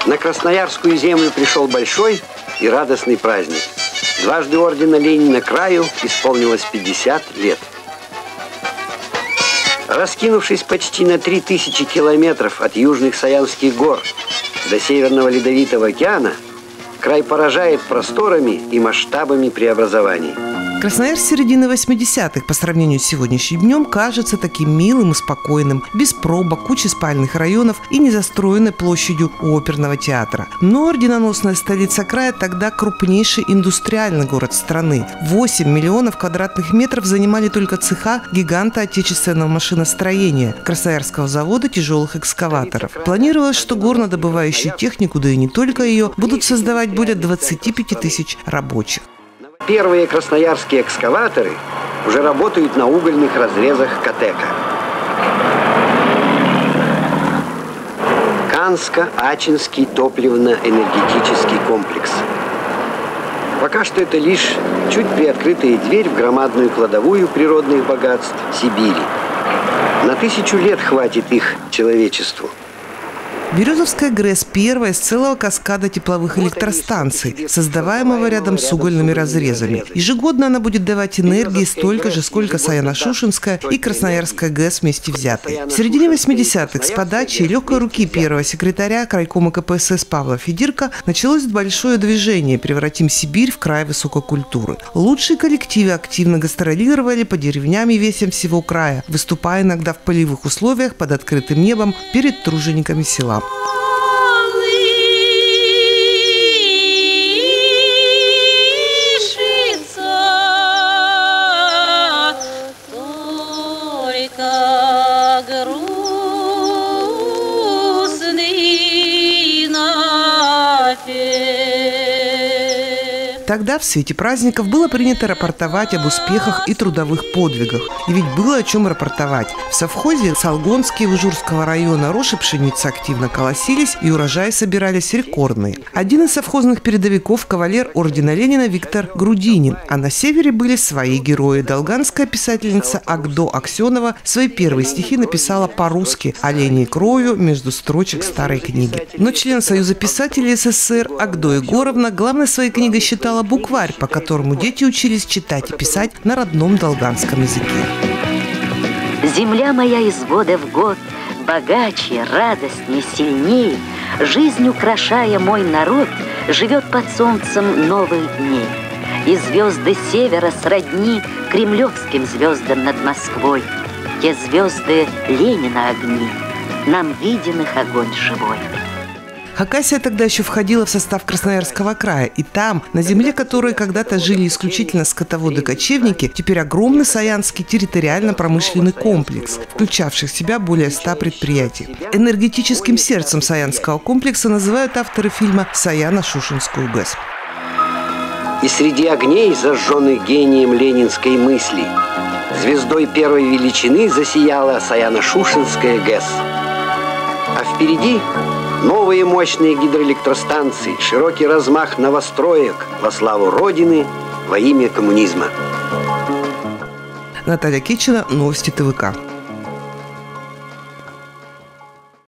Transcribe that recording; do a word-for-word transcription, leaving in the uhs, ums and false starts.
На Красноярскую землю пришел большой и радостный праздник. Дважды ордена Ленина краю исполнилось пятьдесят лет. Раскинувшись почти на три тысячи километров от южных Саянских гор до Северного Ледовитого океана, край поражает просторами и масштабами преобразований. Красноярск середины восьмидесятых по сравнению с сегодняшним днем кажется таким милым и спокойным, без пробок, кучи спальных районов и незастроенной площадью у оперного театра. Но орденоносная столица края тогда крупнейший индустриальный город страны. восемь миллионов квадратных метров занимали только цеха гиганта отечественного машиностроения – Красноярского завода тяжелых экскаваторов. Планировалось, что горнодобывающую технику, да и не только ее, будут создавать более двадцати пяти тысяч рабочих. Первые красноярские экскаваторы уже работают на угольных разрезах Катека. Канско-Ачинский топливно-энергетический комплекс. Пока что это лишь чуть приоткрытая дверь в громадную кладовую природных богатств Сибири. На тысячу лет хватит их человечеству. Березовская ГРЭС – первая из целого каскада тепловых электростанций, создаваемого рядом с угольными разрезами. Ежегодно она будет давать энергии столько же, сколько Саяно-Шушенская и Красноярская ГЭС вместе взятые. В середине восьмидесятых с подачи легкой руки первого секретаря крайкома КПСС Павла Федирко началось большое движение «Превратим Сибирь в край высокой культуры». Лучшие коллективы активно гастролировали по деревням и весям всего края, выступая иногда в полевых условиях под открытым небом перед тружениками села. Тогда в свете праздников было принято рапортовать об успехах и трудовых подвигах. И ведь было о чем рапортовать. В совхозе Салгонские Ужурского района рожь и пшеница активно колосились, и урожаи собирались рекордные. Один из совхозных передовиков – кавалер ордена Ленина Виктор Грудинин. А на севере были свои герои. Долганская писательница Агдо Аксенова свои первые стихи написала по-русски «Оленей кровью» между строчек старой книги. Но член Союза писателей СССР Агдо Егоровна главной своей книгой считала букварь, по которому дети учились читать и писать на родном долганском языке. Земля моя из года в год, богаче, радостнее, сильней, жизнь украшая мой народ, живет под солнцем новых дней. И звезды севера сродни кремлевским звездам над Москвой. Те звезды Ленина огни, нам виден их огонь живой. Хакасия тогда еще входила в состав Красноярского края, и там, на земле которой когда-то жили исключительно скотоводы-кочевники, теперь огромный Саянский территориально-промышленный комплекс, включавший в себя более ста предприятий. Энергетическим сердцем Саянского комплекса называют авторы фильма «Саяно-Шушенскую ГЭС». И среди огней, зажженных гением ленинской мысли, звездой первой величины засияла Саяно-Шушенская ГЭС. А впереди новые мощные гидроэлектростанции, широкий размах новостроек во славу Родины, во имя коммунизма. Наталья Кичина, новости ТВК.